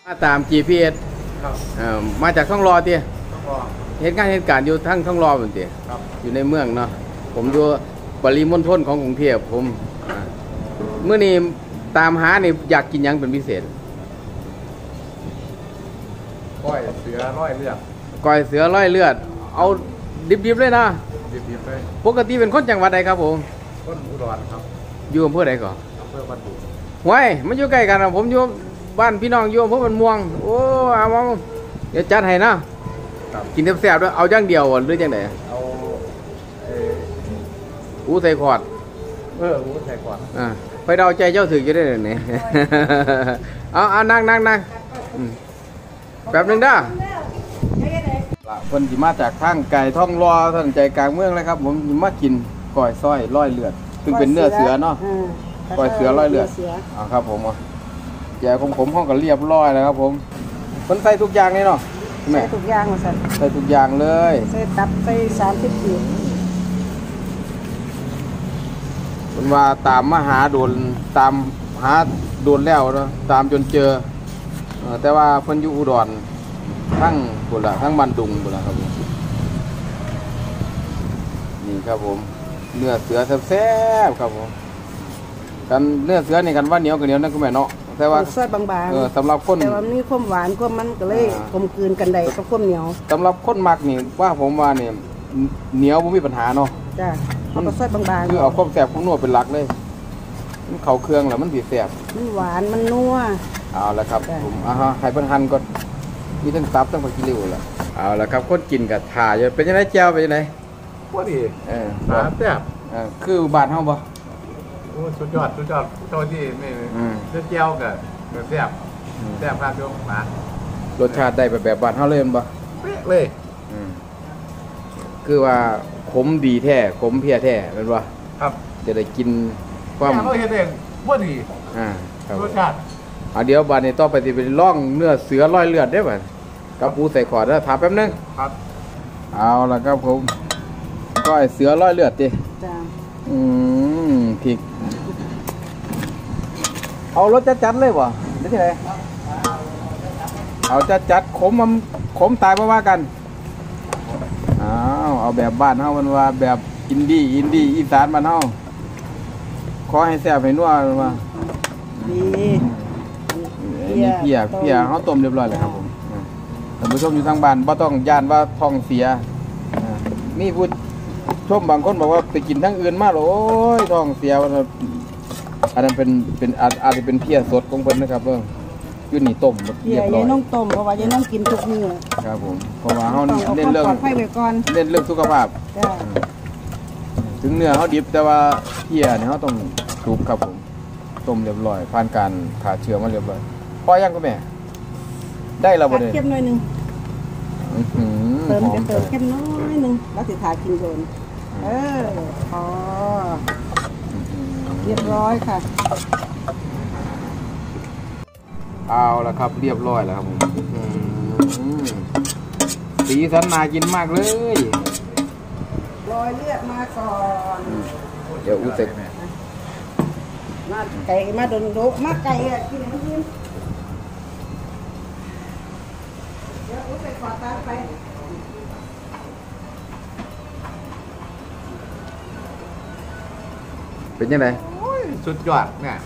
มาตาม GPS มาจากท่องรอเตี้ยเหตุการณ์อยู่ทั้งท่องรอเหมือนเตี้ยอยู่ในเมืองเนาะผมอยู่ปริมณฑลของกรุงเทพผมเมื่อนี้ตามหานี่อยากกินยังเป็นพิเศษก้อยเสือร้อยเลือดเอาดิบๆเลยนะดิบเลยปกติเป็นคนจังหวัดใดครับผมคนอุดรครับอยู่อำเภอใดก่อนอำเภอบ้านดุงห้วยมันอยู่ใกล้กันนะผมอยู่บ้านพี่น้องอยู่อำเภอบ้านม่วงโอ้เอาเดี๋ยวจัดให้นะกินแซ่บๆด้วยเอาอย่างเดียวหรือจังไดเอาอูใส่ขวดอูใส่ขวดไปเดาใจเจ้าถือจะได้เลยเนี่ยเอานั่งแป๊บนึงด้าคนที่มาจากทางไก่ท่องรอท่านใจกลางเมืองเลยครับผมมากินก้อยส้อยร้อยเลือดซึ่งเป็นเนื้อเสือเนาะก้อยเสือร้อยเลือดครับผมแย่ของผมห้องก็เรียบร้อยแล้วครับผมคนใส่ทุกอย่างเลยเนาะใส่ทุกอย่างมาใส่ทุกอย่างเลยใส่ตับใส่30 ปีคนว่าตามมาหาโดนตามหาโดนแล้วเนาะตามจนเจอแต่ว่าเพิ่นอยู่อุดรทั้งบุรีทั้งบ้านดุงบุรีครับผมนี่ครับผมเนื้อเสือแซ่บๆครับผมกันเนื้อเสือนี่กันว่าเหนียวกับเหนียวนั่นก็แม่เนาะแต่ว่าซอยบางๆสำหรับคนแต่ว่ามีความหวานความมันก็เลยกลมกลืนกันได้กับความเหนียวสำหรับคนมักนี่ว่าผมว่าเนี่ยเหนียวไม่มีปัญหาเนาะจ้ะมันก็ซอยบางๆคือเอาความแซ่บของนัวเป็นหลักเลยมันเข้าเครื่องแล้วมันสีแซ่บมันหวานมันนัวเอาละครับผมให้เพิ่นหั่นก่อนมีทั้งตับทั้งผักชีริ้วแล้วเอาละครับคนกินกับถ่าอยู่เป็นยังไงแจ่วเป็นยังไงพอดีแซ่บคือบ้านเฮาบ่โอ้สุดยอดโตที่ไม่เจียวกับแซ่บครับโยมหวานรสชาติได้แบบบ้านเฮาเลยบ่เป๊ะเลยคือว่าขมดีแท้ขมเพียแท้แม่นบ่ครับจะได้กินความเราเฮ็ดเองบ่ดีรสชาติเดี๋ยวบัดนี้ต่อไปสิเป็นร่องเนื้อเสือร้อยเลือดได้บ่กับปูใส่ขอดแล้วถามแป๊บนึงครับเอาล่ะครับผมก้อยเสือร้อยเลือดดิจ้าพริกเอารสจัดๆเลยบ่ได้ที่ไหนเอาจัดๆขมตายบ่ว่ากันเอาแบบบ้านเฮามันว่าแบบอินดี้อีสานบ้านเฮาขอให้แซ่บให้นัวว่าดีนี่เพียเฮาต้มเรียบร้อยแล้วครับผมท่านผู้ชมอยู่ทางบ้านบ่ต้องย่านว่าท้องเสียมีผู้ชมบางคนบอกว่าไปกินทั้งอื่นมาโอ้ยท้องเสียอันนั้นเป็นอาจจะเป็นเพียสดของเพิ่นนะครับอยู่นี่ต้มเรียบร้อยน้องต้มเพราะว่าจะน้องกินทุกมื้อครับผมเพราะว่าเฮาเน้นเรื่องสุขภาพถึงเนื้อเฮาดิบแต่ว่าเพียเนี่ยเฮาต้องสุกครับผมต้มเรียบร้อยผ่านการฆ่าเชื้อมาเรียบร้อยพอยังก็แม่ได้แล้วบ่เนี่ยเข้มหน่อยนึงเติมเข้มน้อยนึงแล้วสิทากินโดนพอเรียบร้อยค่ะเอาละครับเรียบร้อยแล้วครับผมสีสันน่ากินมากเลยรอยเลือดมาก่อนเดี๋ยวอุ้เสร็จมาไก่มาโดนโดมาไก่กินให้กินเดี๋ยวอุ้ไปขอตาไปเป็นยังไงสุดยอดเนี่ย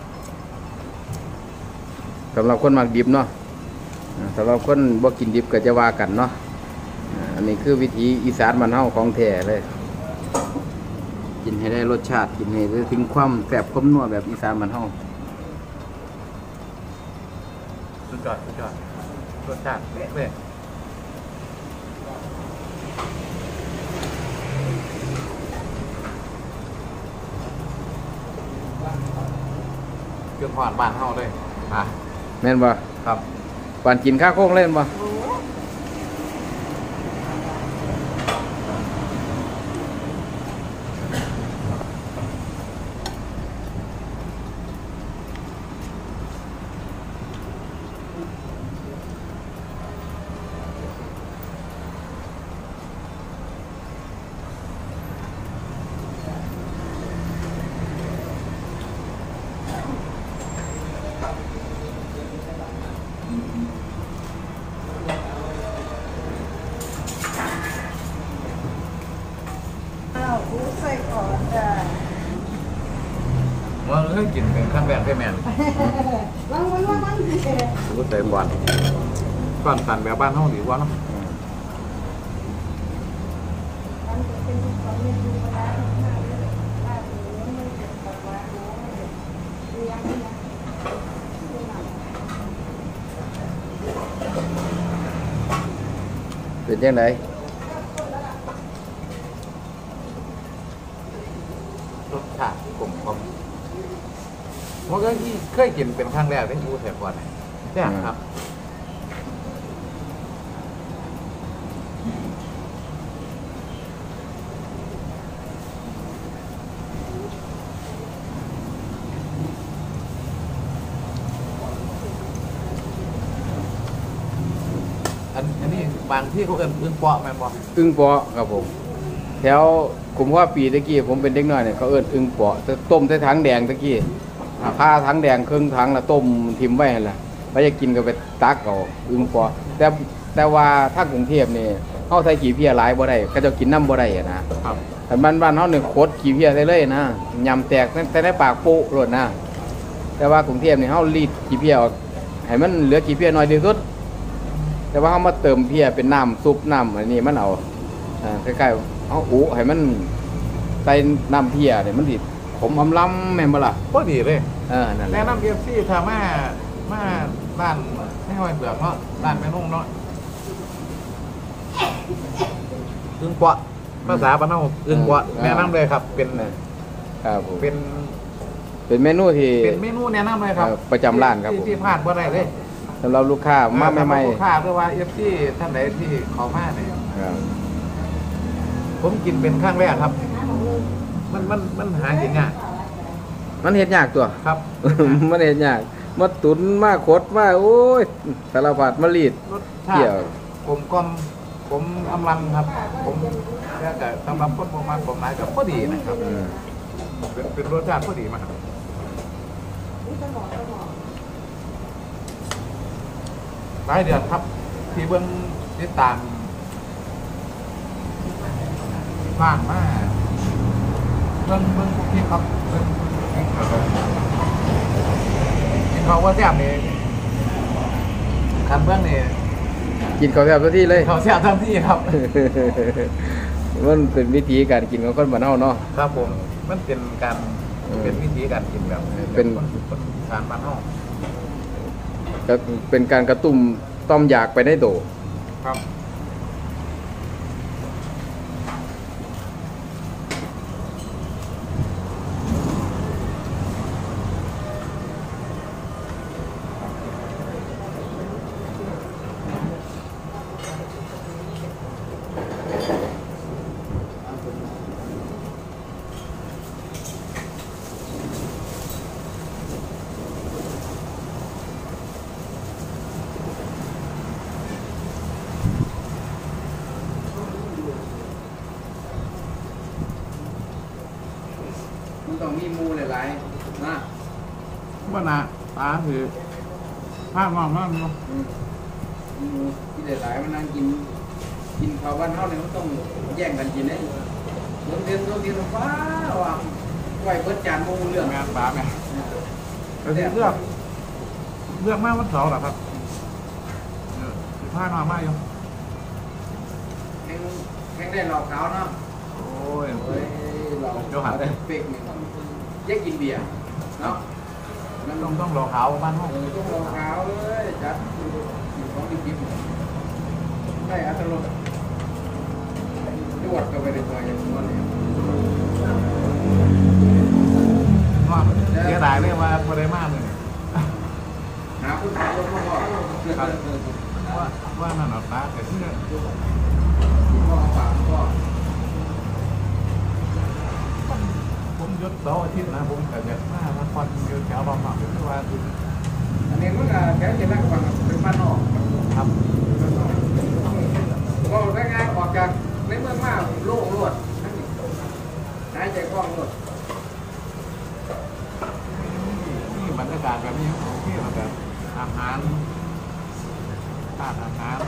สำหรับคนมักดิบเนาะสำหรับคนบ่กินดิบก็จะว่ากันเนาะอันนี้คือวิธีอีสานบ้านเฮาของแท้เลยกินให้ได้รสชาติกินให้ได้ถึงความแซ่บความนัวแบบอีสานบ้านเฮาสุดยอดรสชาติเป๊ะเกือบผ่านบ้านเฮาเลยแม่นบ่ครับปานกินข้าวโค้งเล่นบ่ว่าเคยกินเป็นครั้งแรกได้แม่นลองรู้ใจก่อนสั่นแบบบ้านห้องดีกว่าเนาะเป็นยังไงรสชาติกลมกล่อมผมก็เคยกินเป็นครั้งแรกได้รู้แต่ก่อนใช่ครับอันนี้บางที่เขาเอิ้นอึ้งเปาะแม่นบ่อึ้งเปาะครับผมแถวผมว่าปีตะกี้ผมเป็นเด็กน้อยเนี่ยเขาเอิ้นอึ้งเปาะแต่ต้มใส่ถังแดงตะกี้ผ้าถังแดงครึ่งถังแล้วต้มทิมไว้หั่นล่ะไปจะกินก็ไปตักเอาอึ้งเปาะแต่ว่าถ้ากรุงเทพนี่เฮาใส่ขี้เพี้ยหลายบ่ได้ก็จะกินน้ำบ่ได้อะนะครับ แต่บ้านเฮานี่โคตรขี้เพี้ยใส่เลยนะยำแตกแต่ในปากโป๊ะโลดนะแต่ว่ากรุงเทพนี่เฮารีดขี้เพี้ยออกให้มันเหลือขี้เพี้ยน้อยที่สุดแต่ว่าเขามาเติมเพียเป็นน้ำซุปน้ำอันนี้มันเอาใกล้ๆเอาอุให้มันใส่น้ำเพียเนี่ยมันดิผมอำล้ำแม่นบ่ล่ะพอดีเลยนั่นแหแนะละนำเอฟซีถ้ามาร้านไม่ห้อยเปลือกเนาะร้านแม่นุ่งเนาะอึ้งเปาะภาษาบ้านเฮาอึ้งเปาะแนะนำเลยครับเป็นครับผมเป็นเมนูที่เป็นเมนูแนะนำเลยครับประจำร้านครับผมที่พลาดบ่ได้เลยสำหรับลูกค้ามาใหม่ลูกค้าหรือว่าเอฟซีท่านใดที่เขามาเนี่ยๆครับผมกินเป็นครั้งแรกครับ มันหากินยากมันเฮ็ดยากตัวครับมันเฮ็ดยากมาตุนมาขดมาโอ้ยสารพัดมารีดรสชาเกี่ติยวผมอำลังครับ ผมแล้วแต่สำหรับคนประมาณผมนายกับพอดีนะครับ เป็นรสชาติพอดีมากครับหลายเดือนครับ ที่เบื้องติดตามผ่านมาเบื้องพวกที่ครับเบื้องกินเขาว่าแซ่บนี่คันเบื้องนี่กินข้าวแซ่บทุกที่เลยเขาแซ่บทั้งที่ครับมันเป็นวิธีการกินของคนบ้านเฮาเนาะครับผมมันเป็นการเป็นวิธีการกินแบบเป็นคนอีสานบ้านเฮาก็เป็นการกระตุ้มต้อมอยากไปได้โดครับมันต้องมีหมูหลายๆนะว่านะตาคือผ้ามองมากเนาะหมูที่หลายๆมันนั่งกินข้าวบ้านเฮาเนี่ยมันต้องแย่งกันกินได้โดนเรียนฟ้าว่าไหวเบิดจานบ่รู้เรื่องงานปลาไหมแต่ที่เลือกมากวันเสาร์เหรอครับผ้านอนมากอยู่แข่งได้หลอกขาวเนาะโอ้ยเฮ้ยเราได้เฟกนี่แยกกินเบียร์เนาะนั่นต้องรอขาวบ้านห้องต้องหลอกขาวเลยจัดอยู่ของดิบๆได้อัตโนมัติจวดก็ไปได้ตัวอย่างนี้ว่าเสียดายเลยว่าพอได้มากเลยหาผู้ชายคนมาบอกว่านั่นหรอตาแต่ที่พ่อฝากพ่อผมยศเสาร์อาทิตย์นะผมแต่เด็กมากมันคนอยู่แถวบางหมักหรือว่าอันนี้มันก็แถวเจริญกว่าเป็นบ้านนอกครับก็ได้งานออกจากในเมืองมาโล่งรวดหายใจคล่องรวดนี่บรรยากาศแบบนี้ที่เราแบบอาหารอาหาร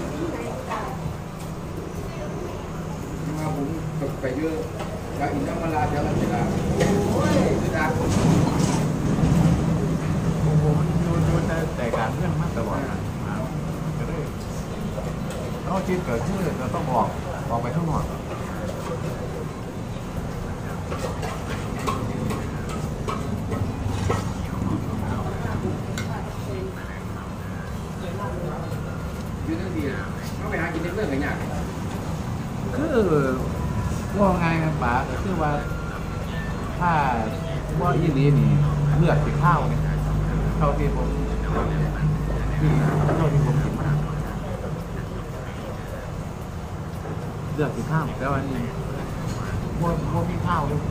มาผมไปเยอะจากอินทรมาลาจากลังสิลาโอ้ยคือดักใจการเรื่องมากตลอดนะก็ได้ต้องคิดเกิดขึ้นเราต้องออกไปข้างนอกอยู่ทั้งทีเขาไปหากินในเรื่องกันยากคือว่าไงนะป๋าก็คือว่าถ้าว่าอีนี้นี่เลือดสีข้าวเนี่ยเท่าที่ผมกินมาเลือดสีข้าวแต่ว่านี่ว่ามีข้าวด้วย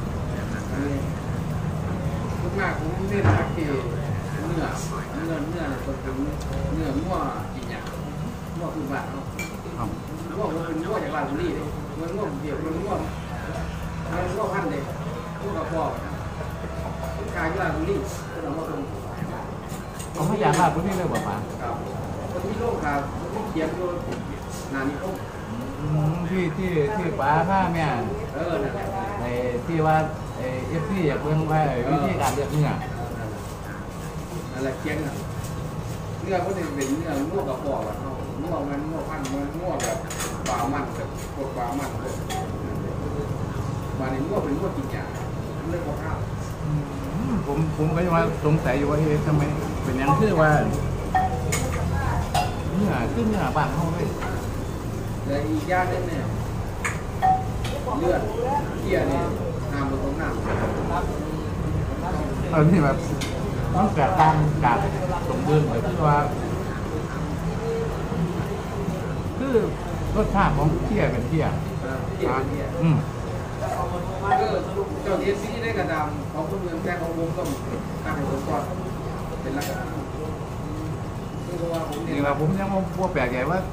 ทุกมากผมเน้นทักที่เนื้อคนถึงเนื้อมั่วกินอย่างมั่วคือบ้านเนาะครับมั่วมันเป็นมั่วจากบ้านบุรีเลยมันมั่วเดียวมันมั่วพันเลยมั่วกระเพาะกายที่บ้านบุรีก็ต้องมาตรงเอาพยานราชบุรีเลยบ่ป๋าครับคนที่โลกครับคนที่เขียนโดนนานิคมที่ป๋าข้าแม่นั่นแหละไอ้ที่ว่าไอ้FCอยากเบิ่งว่าวิธีการเลือกเนื้อนั่นแหละเขียนน่ะเนื้อก็จะเป็นเนื้อมั่วกระเพาะแบบเขามั่วมันมั่วพันมันมั่วแบบปลามันแบบพวกปลามันมาในมั่วเป็นมั่วกินอย่างเรื่องของข้าวผมก็ยังว่าสงสัยอยู่ว่าเฮ้ยทำไมเป็นอย่างคือว่าเนื้อคือเนื้อบ้านเฮาเลยและอีกอย่างนึงเนี่ยเลือดเกี๊ยเนี่ยน้ำผสมน้ำที่แบบมันแตกต่างจากสมบูรณ์เลยคือว่าคือรสชาติของเที่ยเป็นเที่ยเกี๊ยเนี่ย ก็เจ้าเทียนซีได้กระดามของคนเมืองแต่ของผมต้องตั้งให้ผมก่อนเป็นลักษณะคือเพราะว่าผมจเนี่ริยงๆผมยังว่าแปลกใจว่า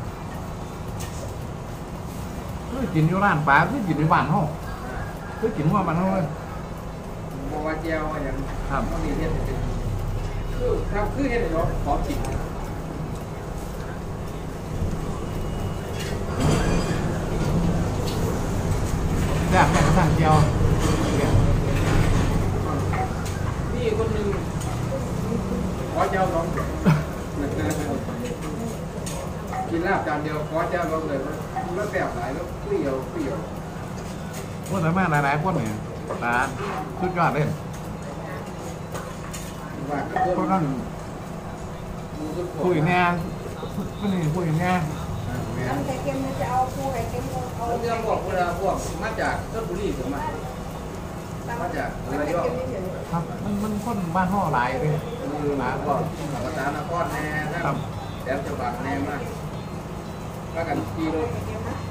คือกินอยู่ร้านปลาคือกินในบ้านเฮาคือกินว่าบ้านเฮาเลยบอกว่าเจียวอย่างครับต้องมีเทียนเป็นคือทำคือเห็นเนาะขอกินแซ่บแม่กระทั่งเจียวนี่คนหนึ่งขอเจ้าสองกินลาบจานเดียวขอเจ้าสองเลยแล้วแบบไหนแล้วเปรี้ยวคนละมากหลายๆคนเนี่ยร้านสุดยอดเลยว่าก็คนคนั้น นคุยแน่คนนี้คุยแน่น้ำไข่เค็มจะเอาปูไข่เค็มเอาเรื่องพวกเวลาพวกมาจากชลบุรีผมมาจากระยองครับมันคนบ้านห่อหลายเลยคือหมาพวกภาษานครแน่นะครับแถมจังหวัดแน่มากถ้ากันขี่รถ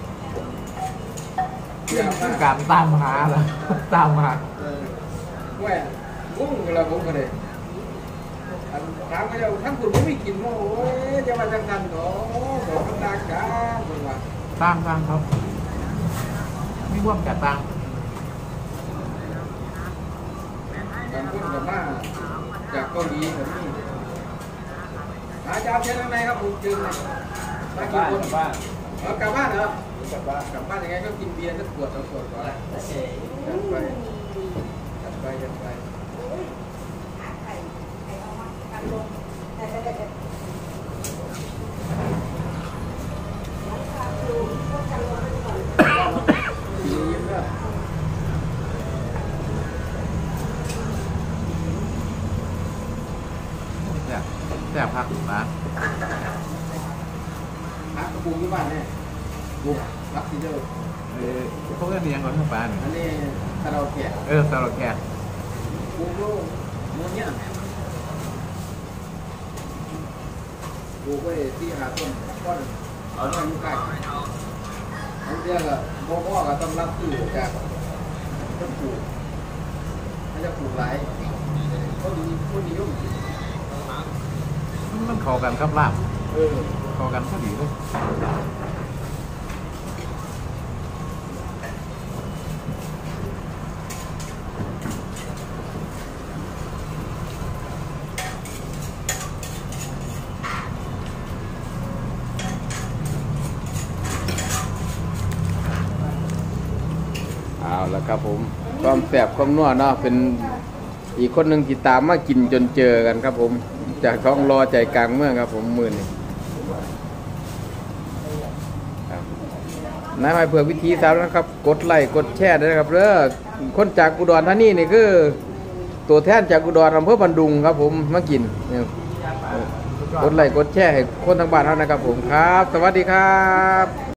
เยอะมากการตามหาเหรอตามหาแหวงงเวลาผมก็เลยถามเขาท่านคุณไม่กินโอ้ยจะมาจังกันเหรอบอกมันดังจ้าคนว่าตามครับไม่ร่วมกับตามบางคนกับมาจากเกาหลีแบบนี้อาจารย์เชิญข้างในครับผมจึงมากี่คนบ้านกลับบ้านเหรอกลับบ้านยังไงก็กินเบียร์สักขวด2 ขวดก่อนจัดไปกินเยอะด้วยแซ่บครับนะพักกระปุกที่บ้านเนี่ยบุกพักที่เดิมเขาก็เรียนก่อนทั้งปลาเนี่ยอันนี้คาราโอเกะสำหรับแขกบุกโลกเมืองเนี้ยบุกไปที่หาต้นก้อนเอาหน่อยอยู่ใกล้อันเดียวกับโมโม่ก็ต้องรับซื้อจากต้นปลูกมันจะปลูกหลายคนนิยมมันเข้ากันครับลาบเออเข้ากันพอดีเลยเอาละครับผมความแสบความนัวเนาะเป็นอีกคนหนึ่งที่ตามมากินจนเจอกันครับผมจากท้องรอใจกลางเมืองครับผมมื้อนี้ครับนายไม้เผือกวิธีสาวนะครับกดไลค์กดแชร์ด้วยนะครับเด้อคนจากอุดรธานีนี่คือตัวแทนจากอุดรอำเภอบันดุงครับผมมากินเนี่ยกดไลค์กดแชร์ให้คนทางบ้านเฮานะครับผมครับสวัสดีครับ